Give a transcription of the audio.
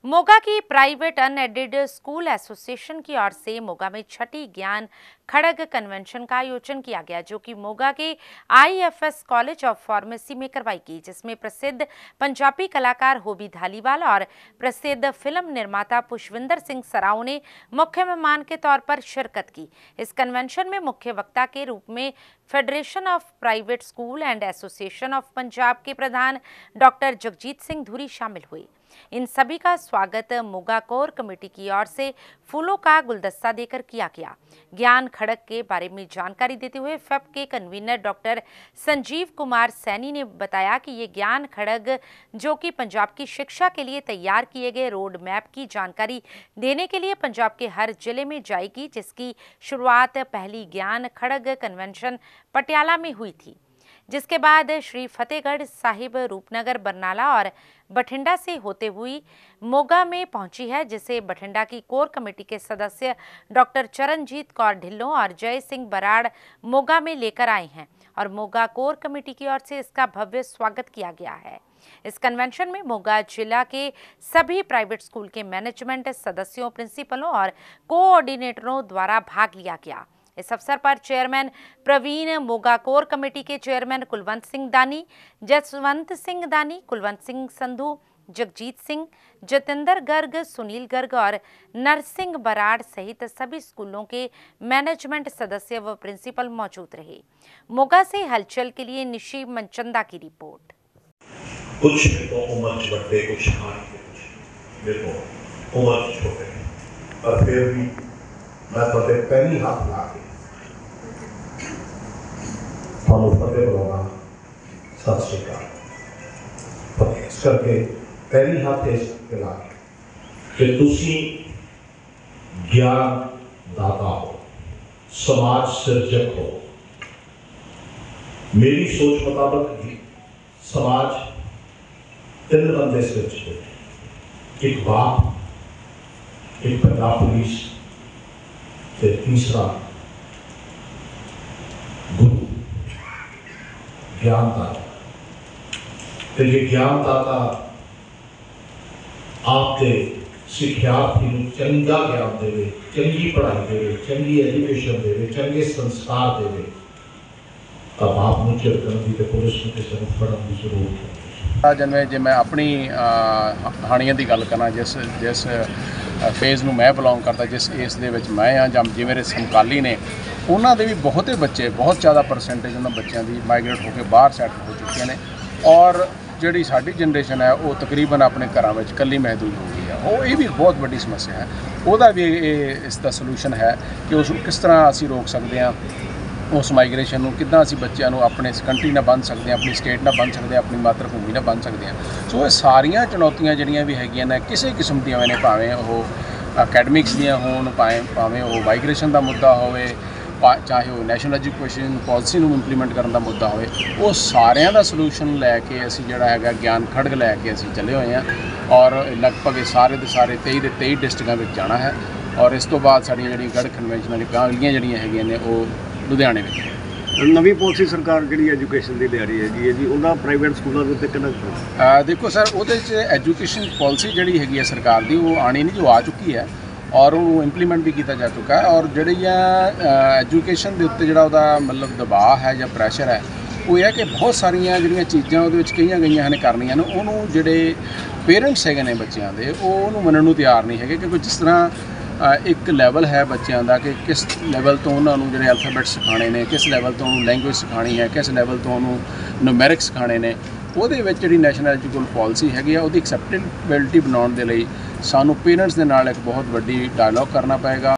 मोगा की private unaided school association की ओर से मोगा में छठी ज्ञान खड़ग कन्वेंशन का आयोजन किया गया, जो कि मोगा के आईएफएस कॉलेज ऑफ फार्मेसी में करवाई गई, जिसमें प्रसिद्ध पंजाबी कलाकार होबी धालीवाल और प्रसिद्ध फिल्म निर्माता पुष्पिंदर सिंह सराव ने मुख्य मेहमान के तौर पर शिरकत की। इस कन्वेंशन में मुख्य वक्ता के रूप में federation of private school and association of Punjab के प्रधान डॉक्टर जगजीत सिंह धुरी शामिल हुए। इन सभी का स्वागत मोगा कोर कमेटी की ओर से फूलों का गुलदस्ता देकर किया गया। ज्ञान खड़ग के बारे में जानकारी देते हुए फेप के कन्वीनर डॉक्टर संजीव कुमार सैनी ने बताया कि ये ज्ञान खड़ग, जो कि पंजाब की शिक्षा के लिए तैयार किए गए रोड मैप की जानकारी देने के लिए पंजाब के हर जिले में जाएगी, जिसकी शुरुआत पहली ज्ञान खड़ग कन्वेंशन पटियाला में हुई थी, जिसके बाद श्री फतेहगढ़ साहिब, रूपनगर, बरनाला और बठिंडा से होते हुई मोगा में पहुंची है, जिसे बठिंडा की कोर कमेटी के सदस्य डॉक्टर चरणजीत कौर ढिल्लों और जय सिंह बराड़ मोगा में लेकर आए हैं और मोगा कोर कमेटी की ओर से इसका भव्य स्वागत किया गया है। इस कन्वेंशन में मोगा जिला के सभी प्राइवेट स्कूल के मैनेजमेंट सदस्यों, प्रिंसिपलों और कोऑर्डिनेटरों द्वारा भाग लिया गया। इस अवसर पर chairman Praveen, Moga core committee के चेयरमैन कुलवंत सिंह दानी, जसवंत सिंह दानी, कुलवंत सिंह संधू, जगजीत सिंह, जतेंद्र गर्ग, सुनील गर्ग और नरसिंह बराड़ सहित सभी स्कूलों के मैनेजमेंट सदस्य व प्रिंसिपल मौजूद रहे। मोगा से हलचल के लिए निशी मनचंदा की रिपोर्ट। कुछ तो उम्र बड़े, कुछ देखो उम्र छोटे, और फिर भी मैं फतेह पहली हाथ ला के थानू फतेह बुलाना, सत श्री अकाल फतेह इस करके पहली हाथ इस ला के तुसी ज्ञान दाता हो, समाज सिरजक हो। मेरी सोच मुताबिक समाज तीन बंदे सिरजते, एक बाप, एक पंजाब पुलिस, तीसरा गुरु ज्ञानदाता। तो ये ज्ञानदाता आपके सिखार्थी को चंगा ज्ञान देवे, चंगी पढ़ाई देवे, चंगी एजुकेशन देवे, चंगे संस्कार देवे, तब आप मुझे करने की पुलिस में किसी को पढ़ने की जरूरत है। जिन्हें जे मैं अपनी हानियां की गल करना, जिस फेज़ में मैं बिलोंग करता, जिस एज दे विच मैं हाँ, ਜਾਂ जे मेरे समकाली ने, उन्होंने भी बहुते बच्चे, बहुत ज़्यादा परसेंटेज उन्होंने बच्चों की माइग्रेट होकर बाहर सैटल हो चुके हैं और जी साडी जनरेशन है वो तकरीबन अपने घरों में कली महदूद हो गई है। वो ये भी बहुत बड़ी समस्या है। वह भी इसका सलूशन है कि उस किस तरह असी रोक सकते हैं, उस माइग्रेशन को कितना असी बच्चों को अपने कंट्री ना बन सकते हैं, अपनी स्टेट ना बन सकते हैं, अपनी मातृभूमि ना बन सकते हैं। सो ये सारिया चुनौतियां जिहड़ियां भी हैगियां ने, किसी किस्म दी ने, भावें वो अकैडमिक्स दियां होण, भावें वो माइग्रेशन का मुद्दा होवे, चाहे वो नैशनल एजुकेशन पॉलिसी को इंप्लीमेंट करने का मुद्दा होवे, वो सारियां दा सलूशन लैके असी जिहड़ा हैगा ज्ञान खड़ग लैके असी चले हुए हैं और लगभग सारे के सारे 23 डिस्ट्रिक्टां विच जाना है और इस तो बाद साड़ियां जिहड़ियां गढ़ कन्वेंशनां अगलियां जिहड़ियां हैगियां ने वो लुधियाने में। नवी पॉलिसी सरकार जी एजुकेशन की ले रही है जी, उन्होंने प्राइवेट स्कूलों के कितना देखो सर, वो एजुकेशन पॉलिसी जी है सरकार की, वो आनी नहीं, जो आ चुकी है और वो इंप्लीमेंट भी किया जा चुका है। और जी एजुकेशन के उत्ते जो मतलब दबाव है या प्रैशर है, वो यह कि बहुत सारिया जी चीज़ां वो कई गई करनिया ने, उन्होंने जोड़े पेरेंट्स है बच्चों के, वो मनने तैयार नहीं है, क्योंकि जिस तरह एक लैवल है बच्चों का कि किस लैवल तो उन्होंने जो अल्फाबेट सिखाने ने, किस लैवल तो उन्होंने लैंगुएज सिखानी है, किस लैवल तो उन्होंने न्यूमैरिक सिखाने ने, वो जी नैशनल एजुकेशन पॉलिसी हैगी वो एक्सैप्टेबिलिटी बनाने के लिए सानू पेरेंट्स के नाल एक बहुत बड़ी डायलॉग करना पएगा।